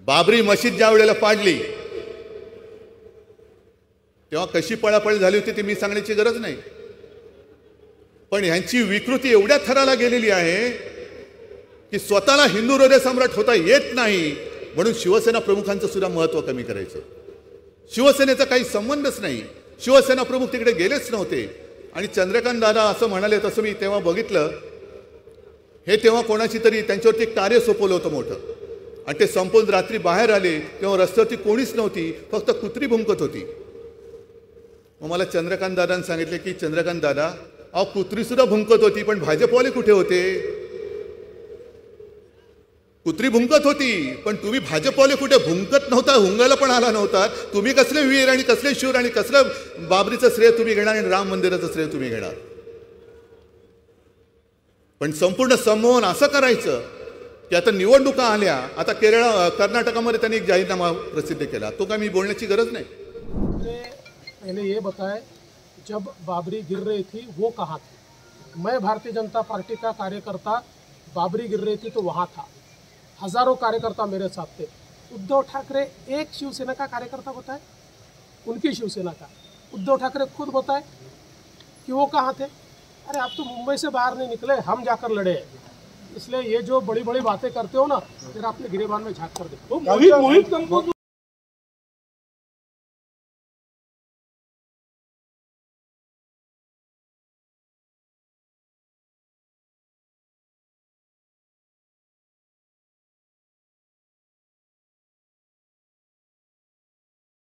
बाबरी मशीद ज्या वेळेला पाडली तेव्हा कशी पळापळ झाली होती ते मी सांगण्याची गरज नाही, पण यांची विकृती एवढ्या थराला गेलेली आहे की स्वतःला हिंदू हृदय सम्राट होता येत नाही म्हणून शिवसेना प्रमुखांचं सुद्धा महत्त्व कमी करायचं। शिवसेनेचा काही संबंधच नाही, शिवसेना प्रमुख तिकडे गेलेच नव्हते। आणि चंद्रकांत दादा असं म्हणाले तसं मी तेव्हा बघितलं, हे तेव्हा कोणाची तरी त्यांच्यावरती कार्य सोपवलं होतं मोठं, आणि ते संपून रात्री बाहेर आले तेव्हा रस्त्यावरती कोणीच नव्हती, फक्त कुत्री भुंकत होती। मग मला चंद्रकांत दादांनी सांगितले की चंद्रकांत दादा, अहो कुत्री सुद्धा भुंकत होती पण भाजपवाले कुठे होते? कुत्री भुंकत होती पण तुम्ही भाजपवाले कुठे? भुंकत नव्हता, हुंगायला पण आला नव्हता। तुम्ही कसले वीर आणि कसले शूर आणि कसलं बाबरीचं श्रेय तुम्ही घेणार आणि राम मंदिराचं श्रेय तुम्ही घेणार? पण संपूर्ण संमोहन असं करायचं की आता निवडणुका आल्या, आता कर्नाटकामध्ये त्यांनी एक जाहीरनामा प्रसिद्ध केला, तो काय मी बोलण्याची गरज नाही। पहले ये बताएं, जब बाबरी गिर रही थी वो कहाँ थी? मैं भारतीय जनता पार्टी का कार्यकर्ता, बाबरी गिर रही थी तो वहाँ था, हजारों कार्यकर्ता मेरे साथ थे। उद्धव ठाकरे एक शिवसेना का कार्यकर्ता बताए, उनकी शिवसेना का। उद्धव ठाकरे खुद बताए कि वो कहाँ थे। अरे आप तो मुंबई से बाहर नहीं निकले, हम जाकर लड़े हैं। इसलिए ये जो बड़ी बड़ी बातें करते हो ना, फिर अपने गिरेबान में झाँक कर देखो।